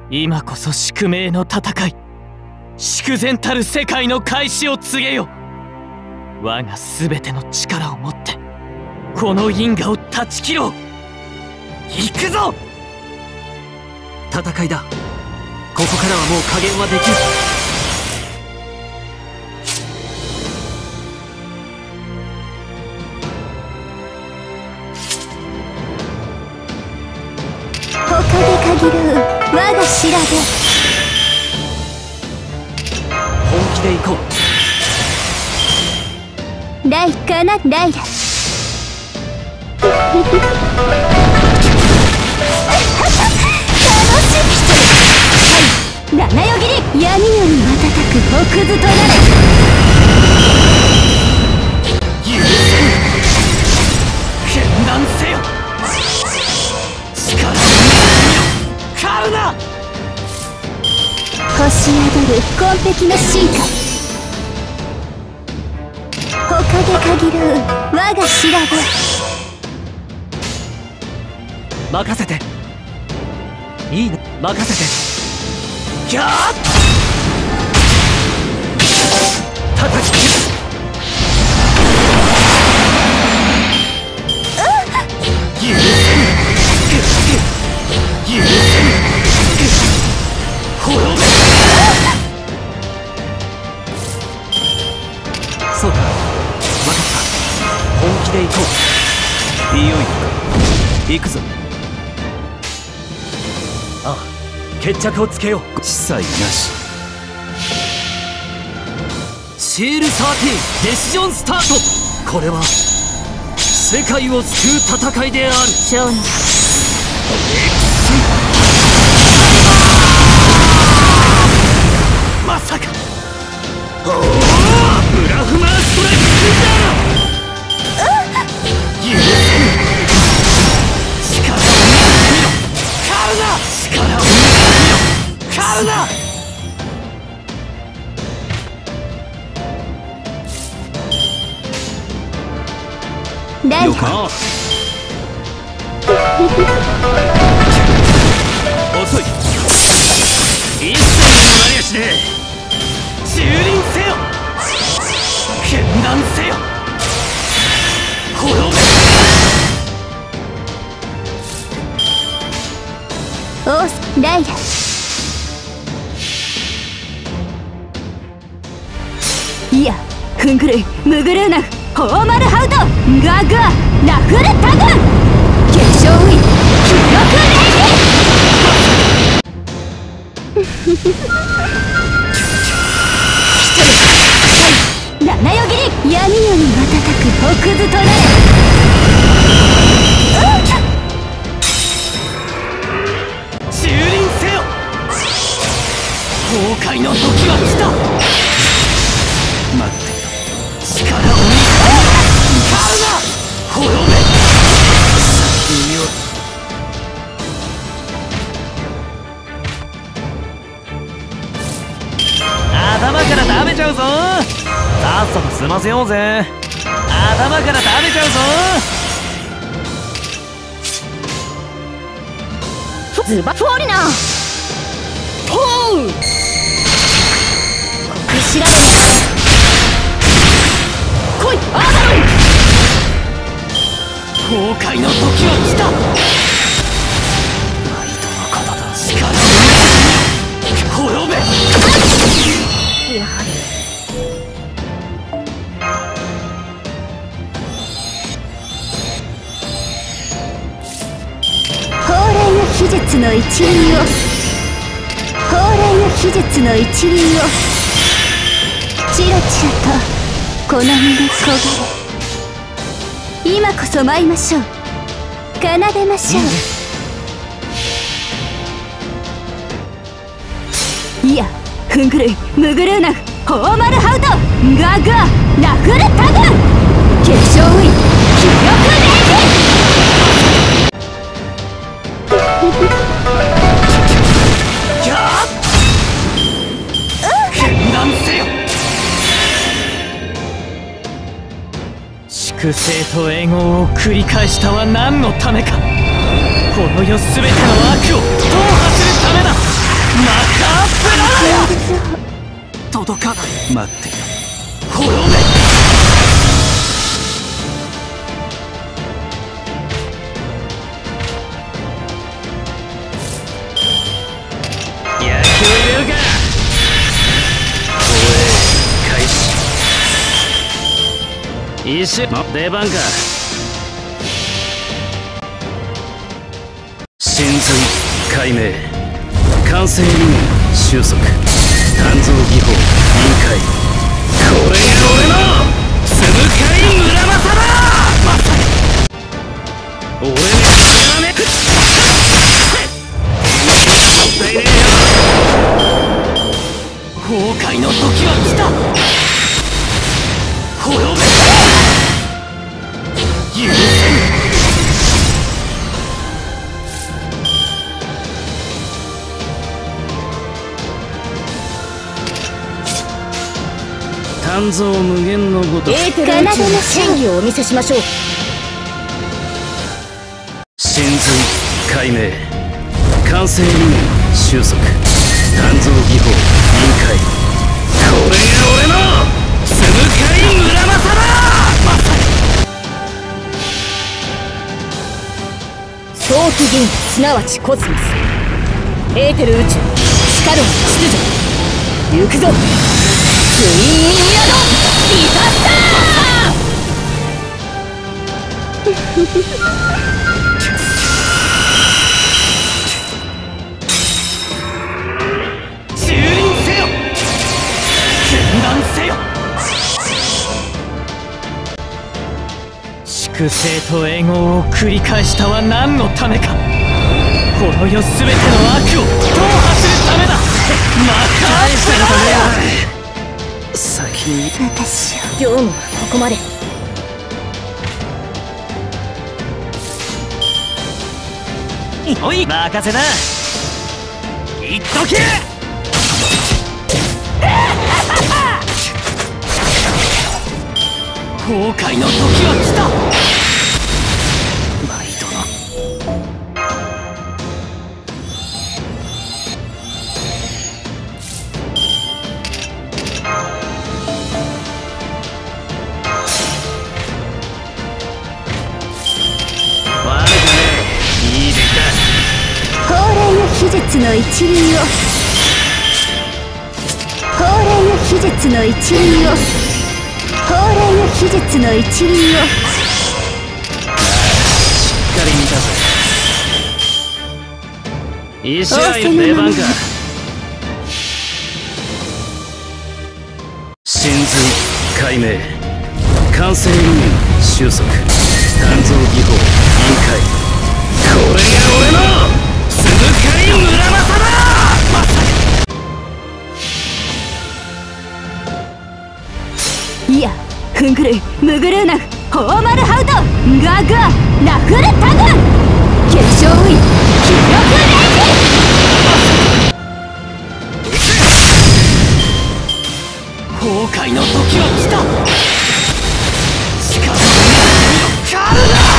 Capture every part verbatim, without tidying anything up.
今こそ宿命の戦い、粛然たる世界の開始を告げよ。我が全ての力をもってこの因果を断ち切ろう。行くぞ。 戦いだ。ここからはもう加減はできる。 他で限る我が調べ。 本気で行こう。ライカなライラ。七よぎり。闇より瞬く奥図となれ。 許せん。決断せよ。力を見よ。狩るな。 星宿る紺碧の進化。他で限る我が調べ。 任せて。いいね、任せて。ギャーッ叩き切る。許せん。許せん。滅べ。そうか、分かった。本気で行こう。いよいよ行くぞ。ああ、決着をつけよう。司祭なし。シールサーティーンデシジョンスタート。これは世界を救う戦いである。 少年まさか。 おお、ブラフマーストライク許せん。力を見ろ。狩るな。力を見ろ。狩るな。 ライよか。遅い。一切のなりやしねえ。 蹂躙せよ。決断せよ。滅べ。 オースライラ。いや、フングルイムグルーナフホーマルハウトガーガーラフルタグン結晶ウィン記録レイジ。七よぎり。闇より瞬く奥図となれ。 蹂躙せよ。崩壊の時は来た。待って。力を見せる。狩るな。滅べ。先よ。頭から食べちゃうぞ。さっさと済ませようぜ。頭から食べちゃうぞ。 ズバフォーリナポー。こくしられな。来いアーバロン。 崩壊の時は来た。ナイトの方だ。力を見せてみろ。滅べ。 やはり蓬莱の秘術の一輪を蓬莱の秘術の一輪をチラチラとこの身に焦がれ。今こそ舞いましょう。奏でましょう。いや、フングルイムグルーナフホーマルハウトガーガーラフルタグン結晶ウィン記録レイジ。 ギャーッ決断せよ。粛清と永劫を繰り返したは何のためか。この世全ての悪を踏破するためだ。 マカープラー届かない。 待ってよ。 滅べ。野球入れるか。 防衛開始。一瞬出番か。神髄解明、完成理念収束、鍛造技法臨界。これが俺のつぶかい村正だ。まさか俺に知らねえ。もったいねえよ。 崩壊の時は来た。滅べ。許せん。 鍛造無限のごとく。 エーテル宇宙の真偽をお見せしましょう。 神髄解明、完成理念収束、鍛造技法臨界。これが俺のつぶかい村正だ。まさか早期銀河すなわちコスモス、エーテル宇宙、地下論秩序。行くぞツインミニアドリザスタ蹂躙せよ、分断せよ。粛清と永劫を繰り返したは何のためか。この世すべての悪を踏破するためだ。マカープラー。 先に私を業務はここまで。 おい任せな。言っとけ。後悔の時は来た。 毎度の秘術の一輪を高麗の秘術の一輪を高麗の秘術の一輪を。 しっかり見たぜ。一試合の出番か。神髄解明、完成理念収束、鍛造技法臨界。これが俺のつぶかい村正だ。まさかいやフングルムグルーナフホーマルハウトガーガーラフルタグ結晶ウィン記録レイジ。 崩壊の時は来た。力のカルダ。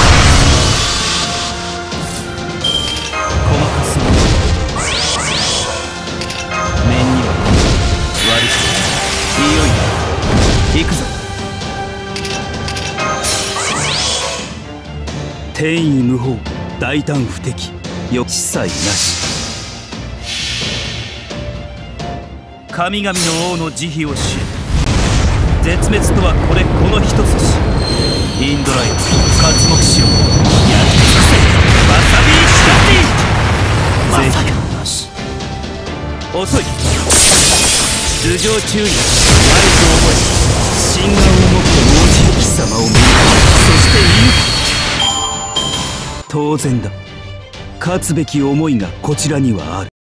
行くぞ。天衣無縫、大胆不敵、抑止さえなし。神々の王の慈悲を知る。絶滅とはこれこの一筋。インドライン活目しろ。やってくせわさびにしかっていい。是非なし。遅い。頭上中に我と思え。心眼を持って王子貴様を見る。そして言う。当然だ。勝つべき思いがこちらにはある。